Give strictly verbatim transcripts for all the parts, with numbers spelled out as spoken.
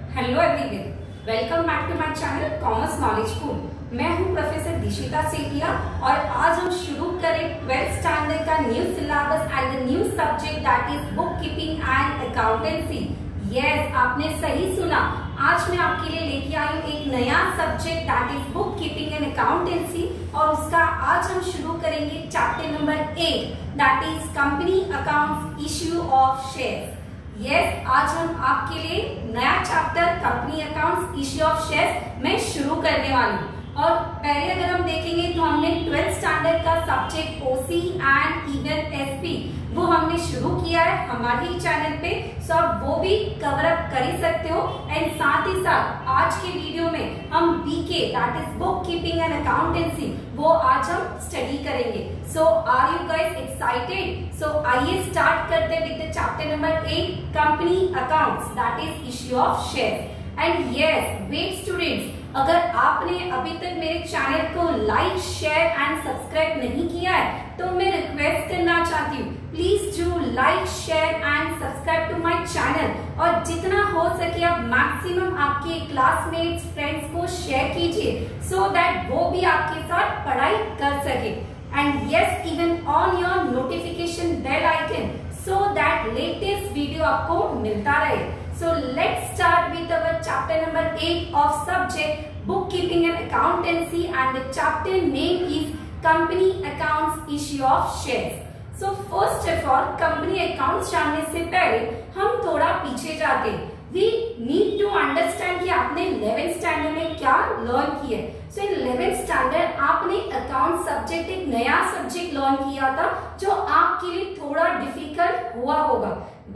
Hello everyone, welcome back to my channel commerce knowledge pool. मैं हूं professor Dishita Sethia और आज हम शुरू करें ट्वेल्थ स्टैंडर्ड का new syllabus and the new subject that is book keeping and accountancy. Yes, आपने सही सुना। आज मैं आपके लिए लेके आई हूँ एक नया subject that is book keeping and accountancy और उसका आज हम शुरू करेंगे chapter number eight that is company accounts issue of shares. Yes yes, आज हम आपके लिए नया chapter company accounts issue of shares में शुरू करने वाली हूँ। और पहले अगर हम देखेंगे तो हमने ट्वेल्थ स्टैंडर्ड का subject OC and even SP वो हमने शुरू किया है हमारे ही चैनल पे, सो आप वो भी कवर अप कर ही सकते हो। एंड साथ ही साथ आज के वीडियो में हम BK that is book keeping and accountancy वो आज हम स्टडी करेंगे। So are you guys excited? So आइए स्टार्ट करते हैं with the chapter number eight company accounts that is issue of shares. And yes wait students, अगर आपने अभी तक मेरे चैनल को लाइक शेयर एंड सब्सक्राइब नहीं किया है तो मैं रिक्वेस्ट करना चाहती हूँ, please do like share and subscribe to my channel और जितना हो सके आप मैक्सिमम आपके क्लासमेट्स फ्रेंड्स को शेयर कीजिए सो दैट वो भी आपके साथ पढ़ाई कर सके। And yes even on your notification bell icon so that latest video आपको मिलता रहे। So let's start with our chapter number eight of subject bookkeeping and accountancy and the chapter name is company accounts issue of shares. So first of all company accounts जानने से पहले हम थोड़ा पीछे जाते हैं। We need to understand कि आपने इलेवेंथ स्टैंडर्ड में क्या लर्न किया है। सो इन इलेवेंथ स्टैंडर्ड आपने अकाउंट सब्जेक्ट एक नया सब्जेक्ट लर्न किया था जो आपके लिए थोड़ा डिफिकल्ट हुआ होगा,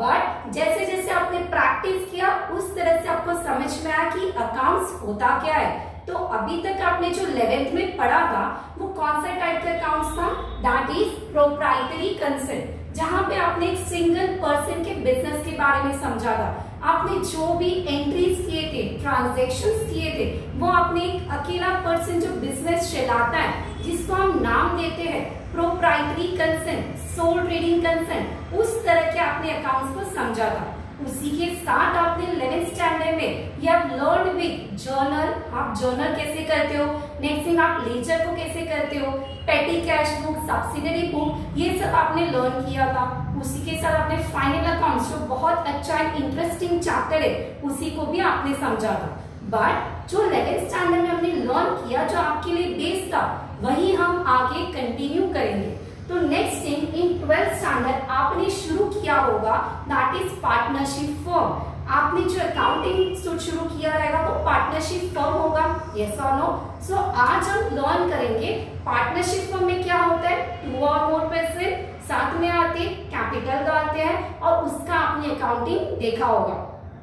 बट जैसे जैसे आपने प्रैक्टिस किया उस तरह से आपको समझ में आया कि अकाउंट्स होता क्या है। तो अभी तक आपने जो इलेवेंथ में पढ़ा था वो कौन सा टाइप का अकाउंट्स था? दैट इज प्रोप्राइटरी कंसर्न, जहां पे आपने एक सिंगल पर्सन के बिजनेस के बारे में समझा था। आपने जो भी एंट्रीज किए थे, ट्रांजैक्शंस किए थे, वो आपने एक अकेला पर्सन जो बिजनेस चलाता है जिसको हम नाम देते हैं proprietary concern, sole trading concern, उस तरह के आपने अकाउंट्स को समझा था। उसी के साथ आपने इलेवेंथ स्टैंडर्ड में you have learned with journal, आप जर्नल कैसे करते हो, नेक्स्ट थिंग आप लेजर को कैसे करते हो, पेटी कैश बुक, सब्सिडरी बुक, ये सब आपने लर्न किया था। उसी के साथ आपने फाइनल अकाउंट्स जो बहुत अच्छा एंड इंटरेस्टिंग चैप्टर है उसी को भी आपने समझा था। बट जो इलेवेंथ स्टैंडर्ड में हमने लर्न किया जो आपके लिए बेस था वही हम आगे कंटिन्यू करेंगे। तो next thing in twelfth standard आपने शुरू किया होगा दैट इज पार्टनरशिप फर्म। आपने जो अकाउंटिंग शुरू किया रहेगा तो पार्टनरशिप फर्म होगा, यस और नो। सो आज हम लर्न करेंगे पार्टनरशिप फर्म में क्या होता है, टू और मोर पर्सन साथ में आते कैपिटल डालते हैं और उसका आपने अकाउंटिंग देखा होगा।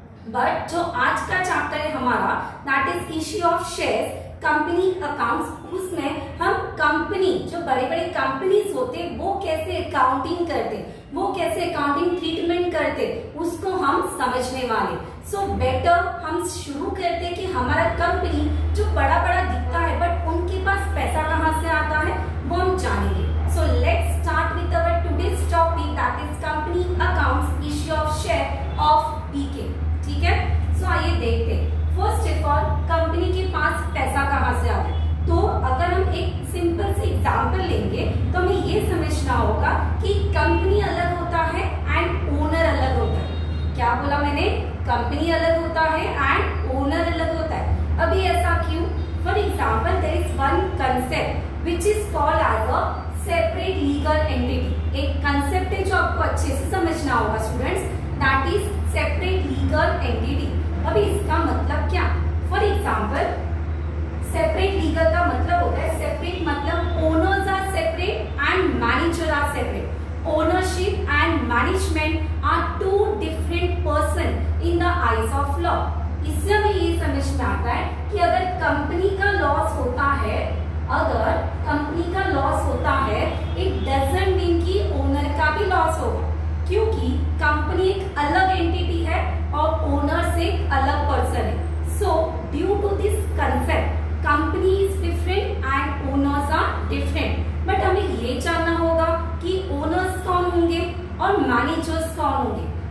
बट जो आज का चैप्टर है हमारा that is issue of shares company accounts, उसमें हम कंपनी जो बड़े बड़े कंपनीज होते वो कैसे अकाउंटिंग करते, वो कैसे अकाउंटिंग ट्रीटमेंट करते उसको हम समझने वाले। सो so, बेटर हम शुरू करते कि हमारा कंपनी जो बड़ा बड़ा दिखता है बट उनके पास पैसा कहाँ से आता है वो हम जानेंगे। So let's start with our today's topic that is company accounts issue of share of BK. ठीक है, सो so, आइए देखते हैं। फर्स्ट ऑफ ऑल कंपनी के पास पैसा कहाँ से आता है, तो अगर हम एक सिंपल से एग्जांपल लेंगे तो हमें ये समझना होगा कि कंपनी अलग होता है एंड ओनर अलग होता है। क्या बोला मैंने? कंपनी अलग होता है एंड ओनर अलग होता है। अभी ऐसा क्यों? For example there is one concept which is called as a separate legal entity. एक कंसेप्ट है जो आपको अच्छे से समझना होगा students, that is separate legal entity. अभी इसका मतलब क्या? फॉर एग्जाम्पल सेपरेट लीगल का मतलब होता है सेपरेट मतलब owners are separate and manager are separate. Ownership and management are two different person in the eyes of law. इससे हमें ये समझ में आता है कि अगर कंपनी का लॉस होता है, अगर कंपनी का लॉस होता है इट डजंट मीन कि ओनर का भी लॉस होगा, क्योंकि कंपनी एक अलग एंटिटी है और ओनर से एक अलग पर्सन है। So due to this concept company is different and owners are different. But हमें ये जानना होगा कि ओनर्स कौन होंगे और मैनेजर्स कौन होंगे।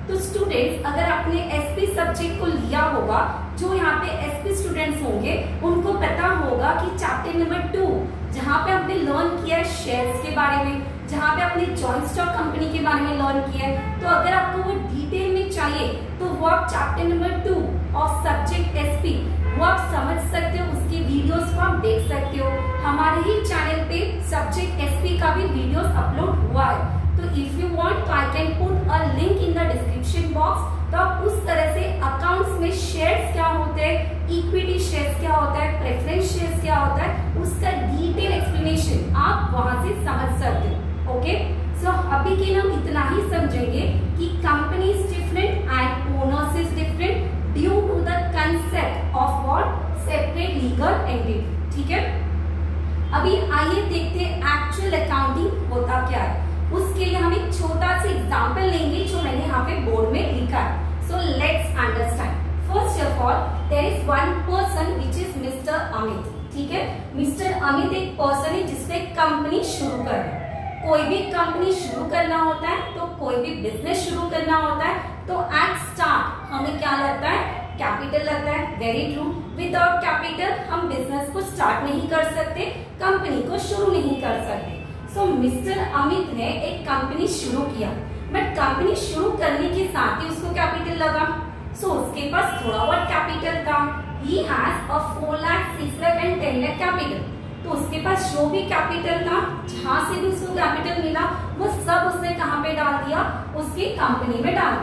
तो स्टूडेंट्स, अगर आपने एसपी सब्जेक्ट को लिया होगा, जो यहाँ पे एसपी स्टूडेंट्स होंगे उनको पता होगा कि चैप्टर नंबर टू जहाँ पे हमने लर्न किया है शेयर्स के बारे में, जहाँ पे आपने जॉइंट स्टॉक कंपनी के बारे में लर्न किया है, तो अगर आपको वो डिटेल में चाहिए तो वो आप chapter number two of subject SP वो आप समझ सकते हो, उसके वीडियोस को आप देख सकते हो। हमारे ही चैनल पे सब्जेक्ट एसपी का भी वीडियोस अपलोड हुआ है, तो if you want I can put a link in the description box. तो आप उस तरह से अकाउंट्स में शेयर्स क्या होते हैं, इक्विटी शेयर्स क्या होता है, प्रेफरेंस शेयर्स क्या होता है, उसका डिटेल एक्सप्लेनेशन आप वहां से समझ सकते हो। ओके, सो अभी के लिए हम इतना ही समझेंगे कि company is different and owners is different due to the concept of what separate legal entity. ठीक है, अभी आइए देखते हैं एक्चुअल अकाउंटिंग होता क्या है। उसके लिए हम एक छोटा सा एग्जांपल लेंगे जो मैंने यहाँ पे बोर्ड में लिखा है। So let's understand. First of all there is one person which is mister Amit. ठीक है, मिस्टर अमित एक पर्सन है जिसने कंपनी शुरू कर है। कोई भी कंपनी शुरू करना होता है, तो कोई भी बिजनेस शुरू करना होता है, तो एट स्टार्ट हमें क्या लगता है, कैपिटल लगता है। वेरी ट्रू, विदाउट कैपिटल हम बिजनेस को स्टार्ट नहीं कर सकते, कंपनी को शुरू नहीं कर सकते। सो मिस्टर अमित ने एक कंपनी शुरू किया, बट कंपनी शुरू करने के साथ ही उसको कैपिटल लगा। सो so, उसके पास थोड़ा बहुत कैपिटल था। He has a four lakh six lakh and ten lakh capital. तो उसके पास जो भी कैपिटल था, जहां से भी उसको कैपिटल मिला, वो सब उसने कहाँ पे डाल दिया, उसकी कंपनी में डाल।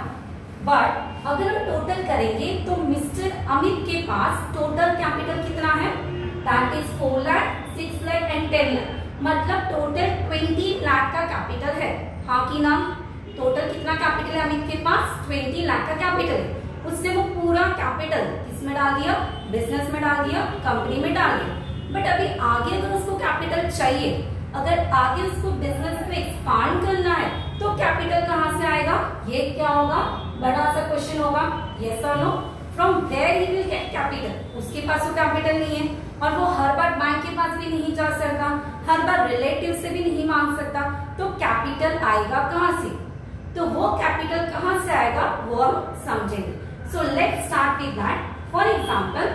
बट अगर हम टोटल करेंगे तो मिस्टर अमित के पास टोटल कैपिटल कितना है, that is four lakh six lakh and ten lakh, मतलब टोटल ट्वेंटी लाख का कैपिटल है। हाँ कि ना, टोटल कितना कैपिटल है अमित के पास, ट्वेंटी लाख का कैपिटल है। उसने वो पूरा कैपिटल किसमें डाल दिया, बिजनेस में डाल दिया, कंपनी में डाल दिया। बट अभी आगे अगर उसको कैपिटल चाहिए, अगर आगे उसको बिजनेस को एक्सपांड करना है, तो कैपिटल कहाँ से आएगा, ये क्या होगा, बड़ा सा क्वेश्चन होगा। यस और no, from where he will get capital. उसके पास वो कैपिटल नहीं है, और वो हर बार बैंक के पास भी नहीं जा सकता, हर बार रिलेटिव से भी नहीं मांग सकता, तो कैपिटल आएगा कहाँ से, तो वो कैपिटल कहाँ से आएगा वो हम समझेंगे। So let's start with that. For example,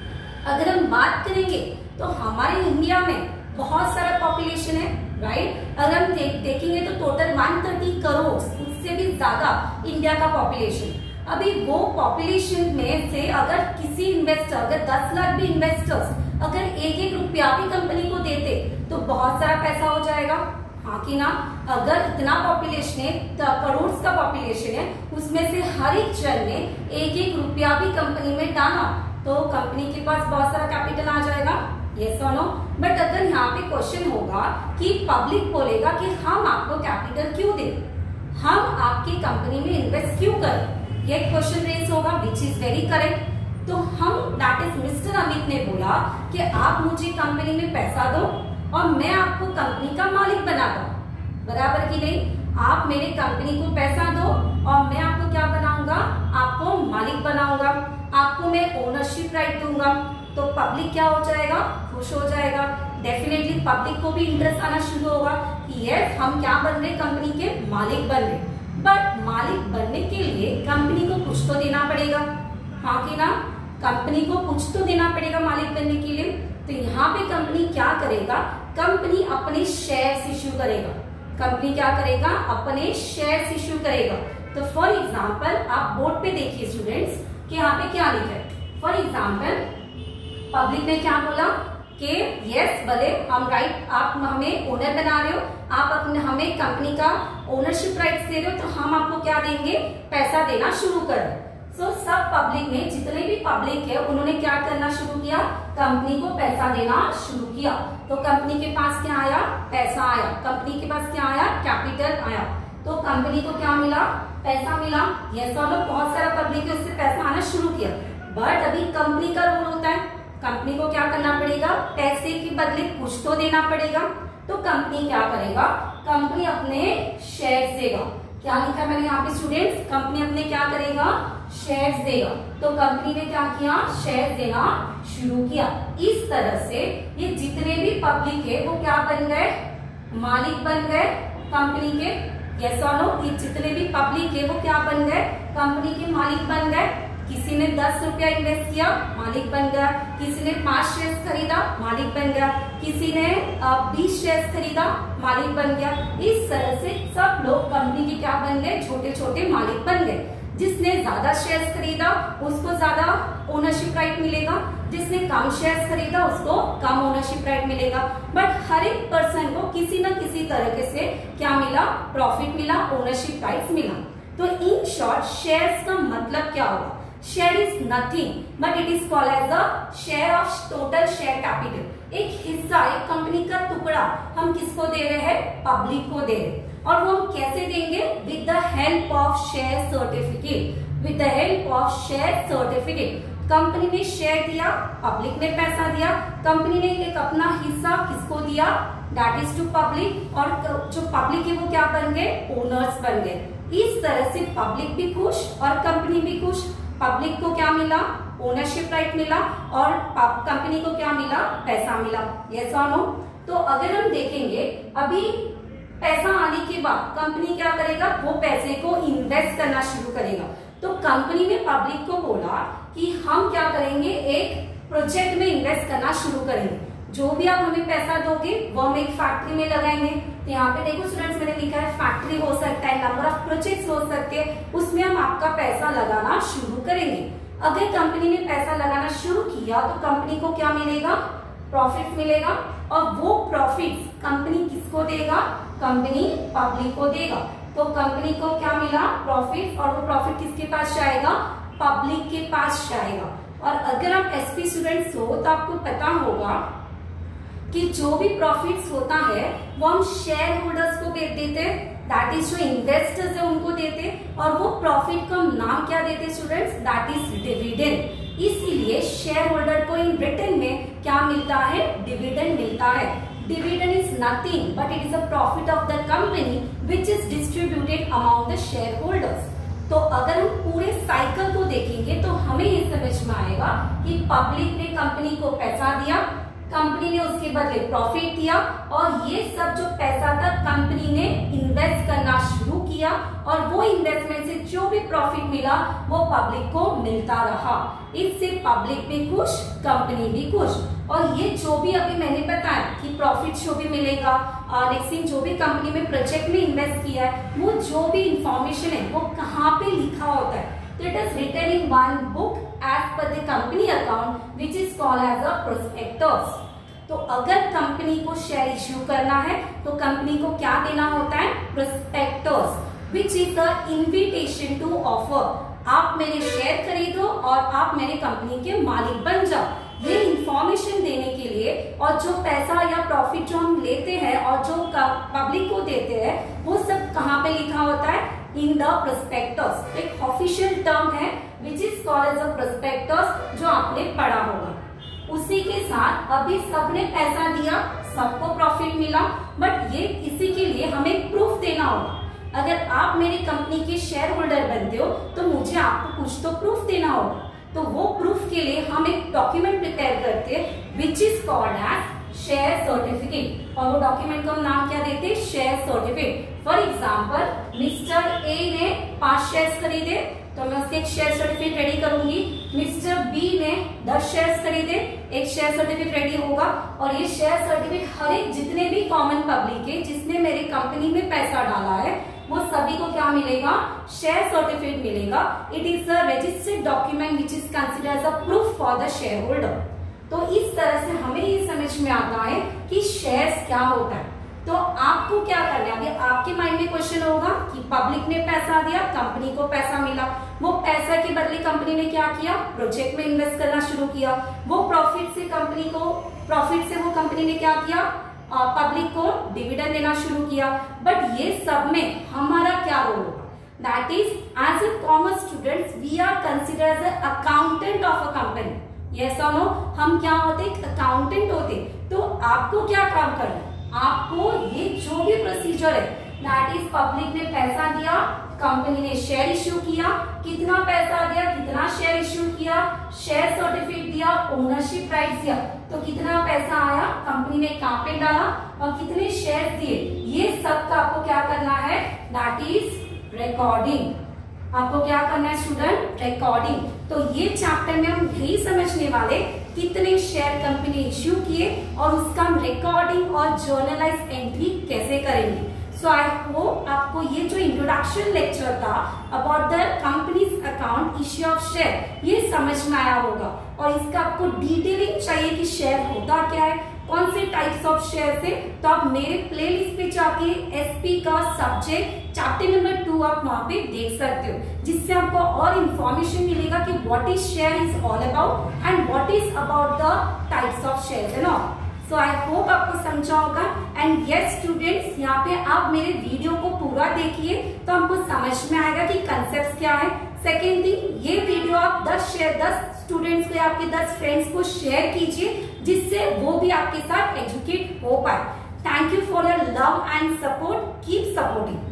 अगर हम बात करेंगे तो हमारे इंडिया में बहुत सारा पॉपुलेशन है, राइट। अगर हम दे, देखेंगे तो टोटल एक सौ तीस करोड़, उससे भी ज्यादा इंडिया का पॉपुलेशन। अभी वो पॉपुलेशन में से अगर किसी इन्वेस्टर, अगर दस लाख भी इन्वेस्टर्स अगर एक एक रुपया भी कंपनी को देते तो बहुत सारा पैसा हो जाएगा। हाँ कि ना, अगर इतना पॉपुलेशन है, करोड़ का पॉपुलेशन है, उसमें से हर एक जन ने एक एक रुपया भी कंपनी में डाला तो कंपनी के पास बहुत सारा कैपिटल आ जाएगा। यस और नो। बट अगर यहाँ पे क्वेश्चन होगा कि पब्लिक बोलेगा कि हम आपको कैपिटल क्यों दें, हम आपकी कंपनी में इन्वेस्ट क्यों करें, ये क्वेश्चन रेज होगा, विच इज वेरी करेक्ट। तो हम, दैट इज मिस्टर अमित ने बोला कि आप मुझे कंपनी में पैसा दो और मैं आपको कंपनी का मालिक बना दूं, बराबर की नहीं। आप मेरे कंपनी को पैसा दो और मैं आपको क्या बनाऊंगा, आपको मालिक बनाऊंगा, आपको मैं ओनरशिप राइट दूंगा। तो पब्लिक क्या हो जाएगा, खुश हो जाएगा। डेफिनेटली पब्लिक को भी इंटरेस्ट आना शुरू होगा कि यस हम क्या बन रहे, कंपनी के मालिक बन रहे। बट मालिक बनने के लिए कंपनी को कुछ तो देना पड़ेगा, हाँ कि ना, कंपनी को कुछ तो देना पड़ेगा मालिक बनने के लिए। तो यहाँ पे कंपनी क्या करेगा, कंपनी अपने शेयर्स इश्यू करेगा। कंपनी क्या करेगा, अपने शेयर्स इश्यू करेगा। तो फॉर एग्जांपल आप बोर्ड पे देखिए स्टूडेंट्स कि यहाँ पे क्या लिखा है। फॉर एग्जांपल पब्लिक ने क्या बोला कि यस भले हम राइट, आप हमें ओनर बना रहे हो, आप अपने हमें कंपनी का ओनरशिप राइट्स दे रहे हो, तो हम आपको क्या देंगे, पैसा देना शुरू कर। सो so, सब पब्लिक ने, जितने भी पब्लिक है उन्होंने क्या करना शुरू किया, कंपनी को पैसा देना शुरू किया। तो कंपनी के पास क्या आया, पैसा आया। कंपनी के पास क्या आया, कैपिटल आया। तो कंपनी को क्या मिला, पैसा मिला। यस और नो, बहुत सारा पब्लिक है उससे पैसा आना शुरू किया। बट अभी कंपनी का रोल होता है, कंपनी को क्या करना पड़ेगा, पैसे के बदले कुछ तो देना पड़ेगा। तो कंपनी क्या करेगा, कंपनी अपने शेयर्स देगा। क्या लिखा मैंने यहाँ पे स्टूडेंट्स, कंपनी अपने क्या करेगा, शेयर्स देगा। तो कंपनी ने क्या किया, शेयर्स देना शुरू किया। इस तरह से ये जितने भी पब्लिक है वो क्या बन गए, मालिक बन गए कंपनी के। यस और नो? ये जितने भी पब्लिक है वो क्या बन गए? कंपनी के मालिक बन गए। किसी ने दस रुपया इन्वेस्ट किया, मालिक बन गया। किसी ने पांच शेयर खरीदा, मालिक बन गया। किसी ने बीस शेयर खरीदा, मालिक बन गया। इस तरह से सब लोग कंपनी के क्या बन गए? छोटे छोटे मालिक बन गए। जिसने ज्यादा शेयर्स खरीदा उसको ज्यादा ओनरशिप राइट मिलेगा, जिसने कम शेयर्स खरीदा उसको कम ओनरशिप राइट मिलेगा। बट हर एक पर्सन को किसी न किसी तरीके से क्या मिला? प्रॉफिट मिला, ओनरशिप राइट्स मिला। तो इन शॉर्ट शेयर्स का मतलब क्या होगा? Share is nothing but it is called as the share of total share capital. एक हिस्सा, एक कंपनी का टुकड़ा हम किसको दे रहे हैं? पब्लिक को दे रहे हैं। और वो हम कैसे देंगे? With the help of share certificate. With the help of share certificate. Company ने शेयर दिया, पब्लिक ने पैसा दिया। कंपनी ने एक अपना हिस्सा किसको दिया? That is to public. और जो पब्लिक है वो क्या बन गए? ओनर्स बन गए। इस तरह से पब्लिक भी खुश और कंपनी भी खुश। पब्लिक को क्या मिला? ओनरशिप राइट मिला और कंपनी को क्या मिला? पैसा मिला। यस और नो? तो अगर हम देखेंगे अभी पैसा आने के बाद कंपनी क्या करेगा? वो पैसे को इन्वेस्ट करना शुरू करेगा। तो कंपनी ने पब्लिक को बोला कि हम क्या करेंगे? एक प्रोजेक्ट में इन्वेस्ट करना शुरू करेंगे। जो भी आप हमें पैसा दोगे वो हम एक फैक्ट्री में लगाएंगे। तो यहाँ पे देखो स्टूडेंट्स, मैंने लिखा है फैक्ट्री हो सकता है, नंबर ऑफ प्रोजेक्ट्स हो सकते हैं, उसमें हम आपका पैसा लगाना शुरू करेंगे। अगर कंपनी ने पैसा लगाना शुरू किया तो कंपनी को क्या मिलेगा? प्रॉफिट मिलेगा। और वो प्रॉफिट कंपनी किसको देगा? कंपनी पब्लिक को देगा। तो कंपनी को क्या मिला? प्रॉफिट। और वो प्रॉफिट किसके पास जाएगा? पब्लिक के पास जाएगा। और अगर आप एसपी स्टूडेंट्स हो तो आपको पता होगा कि जो भी प्रॉफिट्स होता है वो हम शेयर होल्डर्स को दे देते, दैट इज जो इन्वेस्टर्स है उनको देते। और वो प्रॉफिट का नाम क्या देते स्टूडेंट्स? That is dividend. इसीलिए शेयर होल्डर को इन रिटर्न में क्या मिलता है? डिविडेंड मिलता है। Dividend is nothing but it is a profit of the company which is distributed among the share holders. तो अगर हम पूरे साइकिल को देखेंगे तो हमें ये समझ में आएगा कि पब्लिक ने कंपनी को पैसा दिया, कंपनी ने उसके बदले प्रॉफिट दिया, और ये सब जो पैसा था कंपनी ने इन्वेस्ट करना शुरू किया। और वो इन्वेस्टमेंट से जो भी प्रॉफिट मिला वो पब्लिक को मिलता रहा। इससे पब्लिक भी खुश, कंपनी भी खुश। और ये जो भी अभी मैंने बताया कि प्रॉफिट जो भी मिलेगा, नेक्स्ट जो भी कंपनी में प्रोजेक्ट में इन्वेस्ट किया है, वो जो भी इंफॉर्मेशन है वो कहाँ पे लिखा होता है? तो it is written in one book as per the company account which is called as a prospectus। तो अगर कंपनी को शेयर इश्यू करना है तो कंपनी को क्या देना होता है? Prospectus, which is the invitation to offer। आप मेरे शेयर खरीदो और आप मेरे कंपनी के मालिक बन जाओ। ये इंफॉर्मेशन देने के लिए, और जो पैसा या प्रॉफिट जो हम लेते हैं और जो पब्लिक को देते हैं वो सब कहाँ पे लिखा होता है? In the prospectus. एक ऑफिशियल टर्म है which is called as a prospectus, जो आपने पढ़ा होगा। उसी के साथ अभी सबने पैसा दिया, सबको प्रॉफिट मिला, बट ये इसी के लिए हमें प्रूफ देना होगा। अगर आप मेरी कंपनी के शेयर होल्डर बनते हो तो मुझे आपको कुछ तो प्रूफ देना होगा। तो वो प्रूफ के लिए हम एक डॉक्यूमेंट प्रिपेयर करते हैं which is called as share certificate. और वो डॉक्यूमेंट का हम नाम क्या देते हैं? Share certificate. For example mister A ने पांच शेयर खरीदे तो मैं उसके एक शेयर सर्टिफिकेट रेडी करूंगी। मिस्टर बी ने दस शेयर खरीदे, एक शेयर सर्टिफिकेट रेडी होगा। और ये शेयर सर्टिफिकेट हर एक जितने भी कॉमन पब्लिक है जिसने मेरी कंपनी में पैसा डाला है वो सभी को क्या मिलेगा? शेयर सर्टिफिकेट मिलेगा। It is a registered document which is considered as a proof for the share holder. तो इस तरह से हमें ये समझ में आता है कि शेयर्स क्या होता है। तो आपको क्या करना है? अभी आपके माइंड में क्वेश्चन होगा कि पब्लिक ने पैसा दिया, कंपनी को पैसा मिला, वो पैसा के बदले कंपनी ने क्या किया? प्रोजेक्ट में इन्वेस्ट करना शुरू किया। वो प्रॉफिट से कंपनी को प्रॉफिट से वो कंपनी ने क्या किया? पब्लिक को डिविडेंड देना शुरू किया। बट ये सब में हमारा क्या रोल होगा? That is as a commerce students we are consider as a accountant of a company. Yes और नो? हम क्या होते? अकाउंटेंट होते। तो आपको क्या काम करना है? आपको ये जो भी प्रोसीजर है, दैट इज पब्लिक ने पैसा दिया, कंपनी ने शेयर इश्यू किया, कितना पैसा दिया, कितना शेयर इश्यू किया, शेयर सर्टिफिकेट दिया, ओनरशिप राइट्स दिया, तो कितना पैसा आया, कंपनी ने कहां पे डाला और कितने शेयर दिए, ये सब का आपको क्या करना है, दैट इज रिकॉर्डिंग। आपको क्या करना है स्टूडेंट, रिकॉर्डिंग। तो ये चैप्टर में हम यही समझने वाले कितने शेयर कंपनी ने इश्यू किए और उसका हम रिकॉर्डिंग और जर्नलाइज एंट्री कैसे करेंगे। सो आई होप आपको ये जो इंट्रोडक्शन लेक्चर था about the companies account issue of share ये समझ में आया होगा और इसका आपको डिटेलिंग चाहिए कि शेयर होता क्या है, कौन से टाइप्स ऑफ शेयर है, तो आप मेरे प्लेलिस्ट पे जाके एसपी का सब्जेक्ट चैप्टर नंबर टू आप वहां पे देख सकते हो, जिससे आपको और इंफॉर्मेशन मिलेगा कि what is share is all about and what is about the types of share and all. So I hope आपको समझा होगा। एंड यस स्टूडेंट्स, यहाँ पे आप मेरे वीडियो को पूरा देखिए तो आपको समझ में आएगा कि कंसेप्ट क्या है। सेकेंड थिंग, ये वीडियो आप दस शेयर दस स्टूडेंट्स को, आपके दस फ्रेंड्स को शेयर कीजिए, जिससे वो भी आपके साथ एजुकेट हो पाए। Thank you for your love and support, keep supporting.